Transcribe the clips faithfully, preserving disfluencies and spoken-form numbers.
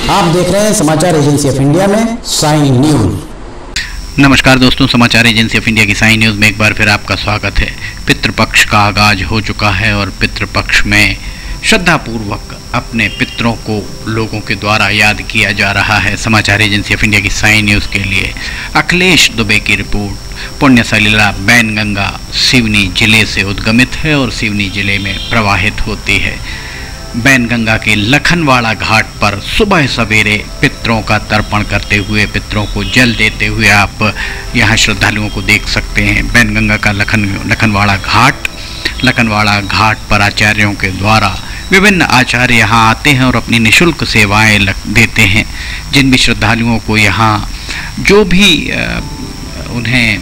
आप देख रहे हैं समाचार एजेंसी ऑफ इंडिया में साई न्यूज। नमस्कार दोस्तों, समाचार एजेंसी ऑफ इंडिया की साई न्यूज में एक बार फिर आपका स्वागत है। पितृपक्ष का आगाज हो चुका है और पितृपक्ष में श्रद्धापूर्वक अपने पितरों को लोगों के द्वारा याद किया जा रहा है। समाचार एजेंसी ऑफ इंडिया की साई न्यूज के लिए अखिलेश दुबे की रिपोर्ट। पुण्य सलिला बैनगंगा सिवनी जिले से उद्गमित है और सिवनी जिले में प्रवाहित होती है। बैनगंगा के लखनवाड़ा घाट पर सुबह सवेरे पितरों का तर्पण करते हुए, पितरों को जल देते हुए आप यहाँ श्रद्धालुओं को देख सकते हैं। बैनगंगा का लखन लखनवाड़ा घाट लखनवाड़ा घाट पर आचार्यों के द्वारा विभिन्न आचार्य यहाँ आते हैं और अपनी निःशुल्क सेवाएं देते हैं। जिन भी श्रद्धालुओं को यहाँ जो भी उन्हें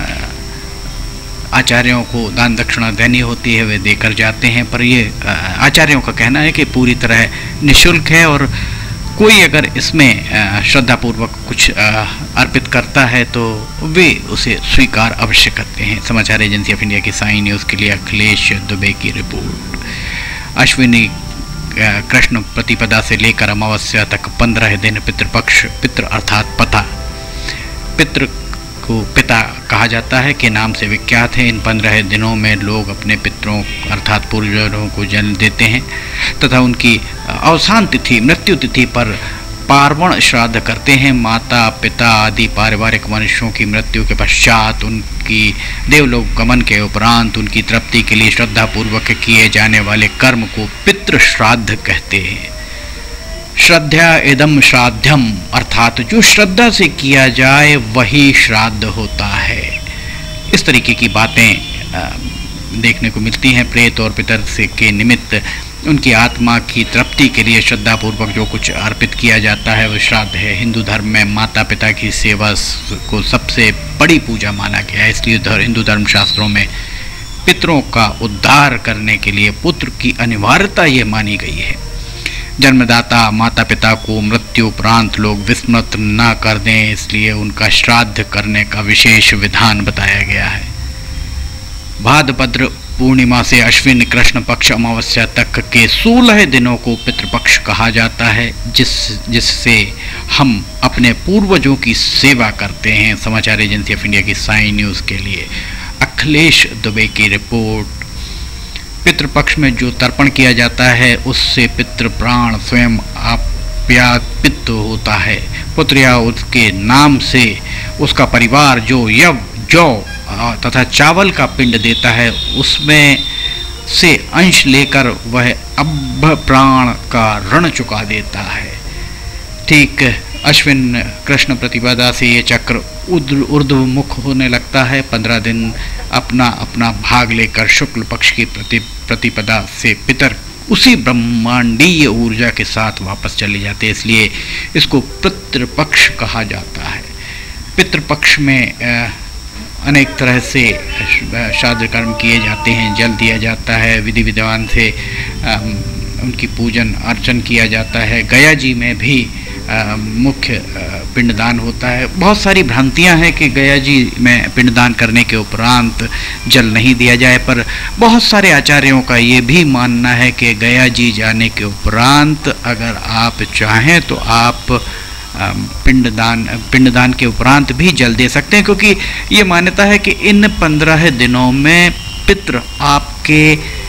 आचार्यों को दान दक्षिणा देनी होती है वे देकर जाते हैं। पर ये आचार्यों का कहना है कि पूरी तरह निःशुल्क है और कोई अगर इसमें श्रद्धापूर्वक कुछ अर्पित करता है तो वे उसे स्वीकार अवश्य करते हैं। समाचार एजेंसी ऑफ इंडिया की साई न्यूज़ के लिए अखिलेश दुबे की रिपोर्ट। अश्विनी कृष्ण प्रतिपदा से लेकर अमावस्या तक पंद्रह दिन पितृपक्ष। पितृ अर्थात पता, पितृ को पिता कहा जाता है के नाम से विख्यात है। इन पंद्रह दिनों में लोग अपने पितरों अर्थात पूर्वजों को जन्म देते हैं तथा उनकी अवसान तिथि, मृत्यु तिथि पर पार्वण श्राद्ध करते हैं। माता पिता आदि पारिवारिक मनुष्यों की मृत्यु के पश्चात उनकी देवलोक गमन के उपरांत उनकी तृप्ति के लिए श्रद्धापूर्वक किए जाने वाले कर्म को पितृ श्राद्ध कहते हैं। श्रद्धा इदम श्राद्धम अर्थात जो श्रद्धा से किया जाए वही श्राद्ध होता है। इस तरीके की बातें देखने को मिलती हैं। प्रेत और पितर से के निमित्त उनकी आत्मा की तृप्ति के लिए श्रद्धापूर्वक जो कुछ अर्पित किया जाता है वह श्राद्ध है। हिंदू धर्म में माता पिता की सेवा को सबसे बड़ी पूजा माना गया है। इसलिए हिंदू धर्म शास्त्रों में पितरों का उद्धार करने के लिए पुत्र की अनिवार्यता ये मानी गई है। जन्मदाता माता पिता को मृत्यु उपरांत लोग विस्मृत न कर दें, इसलिए उनका श्राद्ध करने का विशेष विधान बताया गया है। भाद्रपद पूर्णिमा से अश्विन कृष्ण पक्ष अमावस्या तक के सोलह दिनों को पितृपक्ष कहा जाता है, जिस जिससे हम अपने पूर्वजों की सेवा करते हैं। समाचार एजेंसी ऑफ इंडिया की साई न्यूज़ के लिए अखिलेश दुबे की रिपोर्ट। पितृपक्ष में जो तर्पण किया जाता है उससे पितृ प्राण स्वयं आप्यायित होता है। पुत्र या उसके नाम से उसका परिवार जो यव जौ तथा चावल का पिंड देता है उसमें से अंश लेकर वह अब प्राण का ऋण चुका देता है। ठीक अश्विन कृष्ण प्रतिपदा से ये चक्र ऊर्ध्वमुख होने लगता है। पंद्रह दिन अपना अपना भाग लेकर शुक्ल पक्ष की प्रति प्रतिपदा से पितर उसी ब्रह्मांडीय ऊर्जा के साथ वापस चले जाते हैं, इसलिए इसको पितृपक्ष कहा जाता है। पितृपक्ष में अनेक तरह से श्राद्ध कर्म किए जाते हैं, जल दिया जाता है, विधि विधान से उनकी पूजन अर्चन किया जाता है। गया जी में भी आ, मुख्य पिंडदान होता है। बहुत सारी भ्रांतियां हैं कि गया जी में पिंडदान करने के उपरांत जल नहीं दिया जाए, पर बहुत सारे आचार्यों का ये भी मानना है कि गया जी जाने के उपरांत अगर आप चाहें तो आप पिंडदान पिंडदान के उपरांत भी जल दे सकते हैं, क्योंकि ये मान्यता है कि इन पंद्रह दिनों में पितृ आपके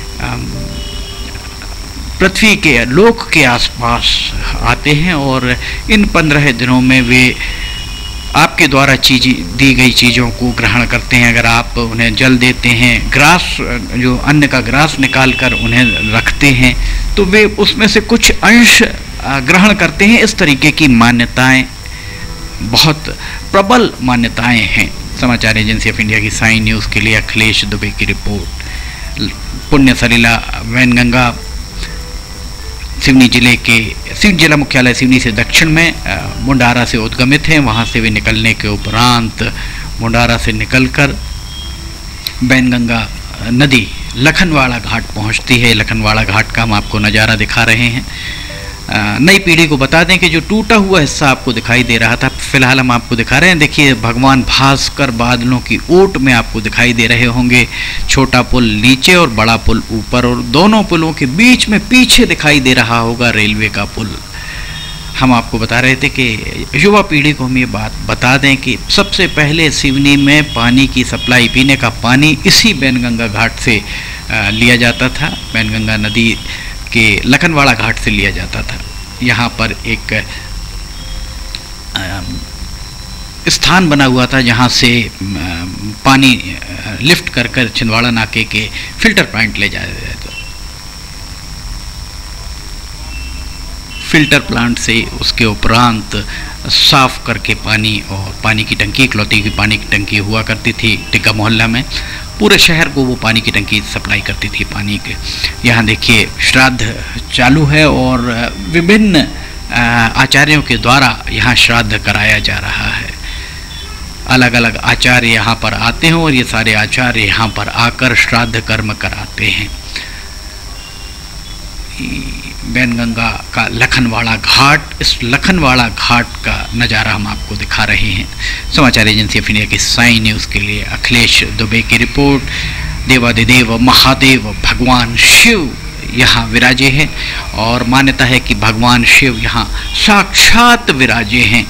पृथ्वी के लोक के आसपास आते हैं और इन पंद्रह दिनों में वे आपके द्वारा चीज दी गई चीज़ों को ग्रहण करते हैं। अगर आप उन्हें जल देते हैं, ग्रास जो अन्न का ग्रास निकाल कर उन्हें रखते हैं तो वे उसमें से कुछ अंश ग्रहण करते हैं। इस तरीके की मान्यताएं बहुत प्रबल मान्यताएं हैं। समाचार एजेंसी ऑफ इंडिया की साई न्यूज़ के लिए अखिलेश दुबे की रिपोर्ट। पुण्य सलिला बैनगंगा सिवनी जिले के सिवनी जिला मुख्यालय सिवनी से दक्षिण में मुंडारा से उद्गमित हैं। वहाँ से वे निकलने के उपरांत मुंडारा से निकलकर बैनगंगा नदी लखनवाड़ा घाट पहुँचती है। लखनवाड़ा घाट का हम आपको नज़ारा दिखा रहे हैं। नई पीढ़ी को बता दें कि जो टूटा हुआ हिस्सा आपको दिखाई दे रहा था, फिलहाल हम आपको दिखा रहे हैं। देखिए भगवान भास्कर बादलों की ओट में आपको दिखाई दे रहे होंगे। छोटा पुल नीचे और बड़ा पुल ऊपर, और दोनों पुलों के बीच में पीछे दिखाई दे रहा होगा रेलवे का पुल। हम आपको बता रहे थे कि युवा पीढ़ी को हम ये बात बता दें कि सबसे पहले सिवनी में पानी की सप्लाई, पीने का पानी इसी बैनगंगा घाट से लिया जाता था। बैनगंगा नदी के लखनवाड़ा घाट से लिया जाता था। यहाँ पर एक स्थान बना हुआ था जहाँ से पानी लिफ्ट कर कर छिंदवाड़ा नाके के फिल्टर प्लांट ले जाया जाता। फिल्टर प्लांट से उसके उपरांत साफ करके पानी, और पानी की टंकी, इकलौती की पानी की टंकी हुआ करती थी टिक्का मोहल्ला में। पूरे शहर को वो पानी की टंकी सप्लाई करती थी पानी के। यहाँ देखिए श्राद्ध चालू है और विभिन्न आचार्यों के द्वारा यहाँ श्राद्ध कराया जा रहा है। अलग अलग आचार्य यहाँ पर आते हैं और ये सारे आचार्य यहाँ पर आकर श्राद्ध कर्म कराते हैं। बैनगंगा का लखनवाड़ा घाट, इस लखनवाड़ा घाट का नज़ारा हम आपको दिखा रहे हैं। समाचार एजेंसी ऑफ इंडिया की साई न्यूज़ के लिए अखिलेश दुबे की रिपोर्ट। देवादिदेव महादेव भगवान शिव यहाँ विराजे हैं और मान्यता है कि भगवान शिव यहाँ साक्षात विराजे हैं।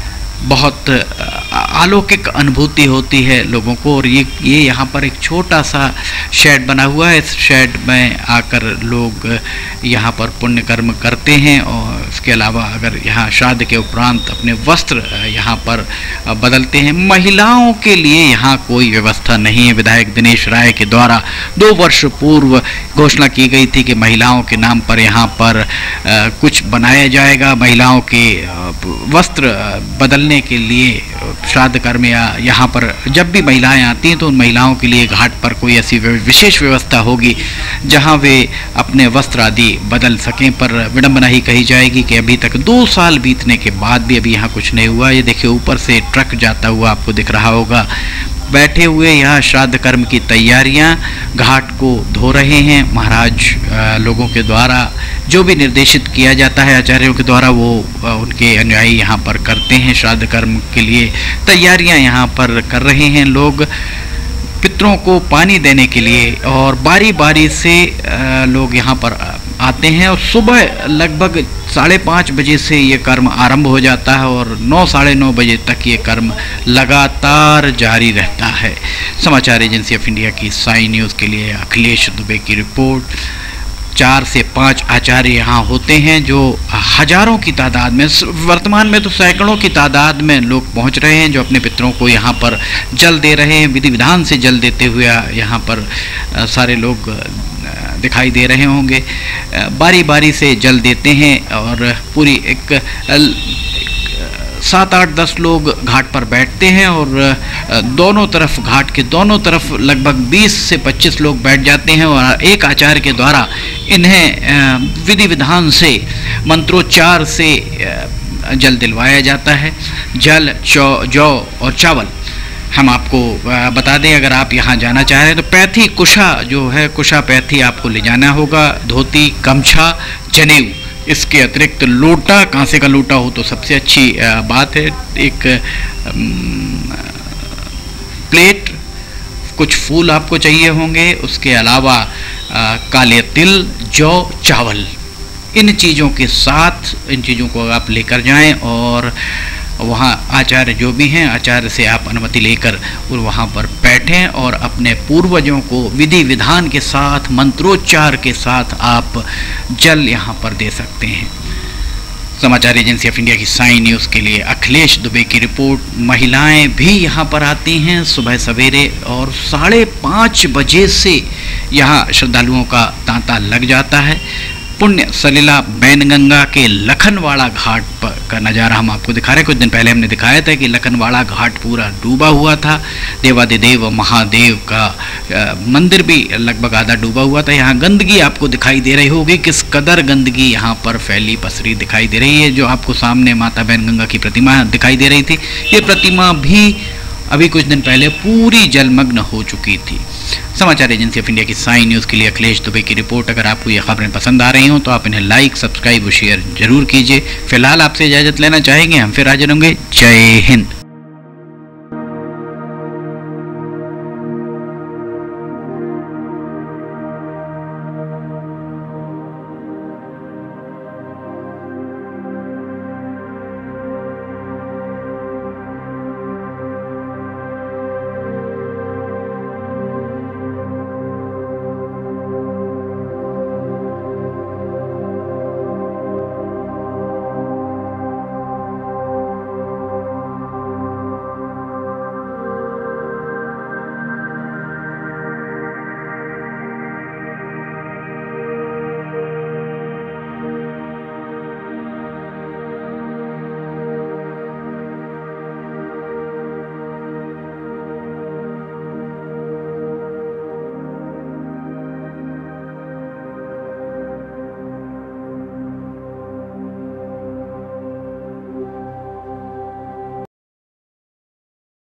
बहुत अलौकिक अनुभूति होती है लोगों को। और ये ये यहाँ पर एक छोटा सा शेड बना हुआ है। इस शेड में आकर लोग यहाँ पर पुण्य कर्म करते हैं और इसके अलावा अगर यहाँ श्राद्ध के उपरांत अपने वस्त्र यहाँ पर बदलते हैं। महिलाओं के लिए यहाँ कोई व्यवस्था नहीं है। विधायक दिनेश राय के द्वारा दो वर्ष पूर्व घोषणा की गई थी कि महिलाओं के नाम पर यहाँ पर कुछ बनाया जाएगा। महिलाओं के वस्त्र बदलने के लिए श्राद्ध कर्म या यहाँ पर जब भी महिलाएं आती हैं तो उन महिलाओं के लिए घाट पर कोई ऐसी विशेष व्यवस्था होगी जहाँ वे अपने वस्त्र आदि बदल सकें। पर विडंबना ही कही जाएगी कि अभी तक दो साल बीतने के बाद भी अभी यहाँ कुछ नहीं हुआ। ये देखिए ऊपर से ट्रक जाता हुआ आपको दिख रहा होगा। बैठे हुए यहाँ श्राद्ध कर्म की तैयारियां, घाट को धो रहे हैं महाराज लोगों के द्वारा। जो भी निर्देशित किया जाता है आचार्यों के द्वारा वो उनके अनुयायी यहाँ पर करते हैं। श्राद्ध कर्म के लिए तैयारियां यहाँ पर कर रहे हैं लोग पितरों को पानी देने के लिए। और बारी बारी से लोग यहाँ पर आते हैं और सुबह लगभग साढ़े पाँच बजे से ये कर्म आरंभ हो जाता है और नौ साढ़े नौ बजे तक ये कर्म लगातार जारी रहता है। समाचार एजेंसी ऑफ इंडिया की साई न्यूज़ के लिए अखिलेश दुबे की रिपोर्ट। चार से पाँच आचार्य यहाँ होते हैं जो हजारों की तादाद में, वर्तमान में तो सैकड़ों की तादाद में लोग पहुँच रहे हैं जो अपने पितरों को यहाँ पर जल दे रहे हैं। विधि विधान से जल देते हुए यहाँ पर सारे लोग दिखाई दे रहे होंगे। बारी बारी से जल देते हैं और पूरी एक सात आठ दस लोग घाट पर बैठते हैं और दोनों तरफ, घाट के दोनों तरफ लगभग बीस से पच्चीस लोग बैठ जाते हैं और एक आचार्य के द्वारा इन्हें विधि विधान से मंत्रोच्चार से जल दिलवाया जाता है। जल, चौ जौ और चावल हम आपको बता दें, अगर आप यहाँ जाना चाह रहे हैं तो पैथी कुशा जो है, कुशा पैथी आपको ले जाना होगा। धोती, गमछा, जनेऊ, इसके अतिरिक्त लोटा, कांसे का लोटा हो तो सबसे अच्छी बात है। एक प्लेट, कुछ फूल आपको चाहिए होंगे। उसके अलावा काले तिल, जौ, चावल, इन चीज़ों के साथ इन चीज़ों को आप लेकर जाएं और वहाँ आचार्य जो भी हैं, आचार्य से आप अनुमति लेकर और वहाँ पर बैठें और अपने पूर्वजों को विधि विधान के साथ, मंत्रोच्चार के साथ आप जल यहाँ पर दे सकते हैं। समाचार एजेंसी ऑफ इंडिया की साई न्यूज़ के लिए अखिलेश दुबे की रिपोर्ट। महिलाएं भी यहाँ पर आती हैं सुबह सवेरे और साढ़े पाँच बजे से यहाँ श्रद्धालुओं का तांता लग जाता है। पुण्य सलिला बैनगंगा के लखनवाड़ा घाट पर का नज़ारा हम आपको दिखा रहे हैं। कुछ दिन पहले हमने दिखाया था कि लखनवाड़ा घाट पूरा डूबा हुआ था। देवादिदेव महादेव का आ, मंदिर भी लगभग आधा डूबा हुआ था। यहाँ गंदगी आपको दिखाई दे रही होगी, किस कदर गंदगी यहाँ पर फैली पसरी दिखाई दे रही है। जो आपको सामने माता बैनगंगा की प्रतिमा दिखाई दे रही थी, ये प्रतिमा भी अभी कुछ दिन पहले पूरी जलमग्न हो चुकी थी। समाचार एजेंसी ऑफ इंडिया की साई न्यूज़ के लिए अखिलेश दुबे की रिपोर्ट। अगर आपको ये खबरें पसंद आ रही हों तो आप इन्हें लाइक, सब्सक्राइब और शेयर जरूर कीजिए। फिलहाल आपसे इजाज़त लेना चाहेंगे, हम फिर हाजिर होंगे। जय हिंद।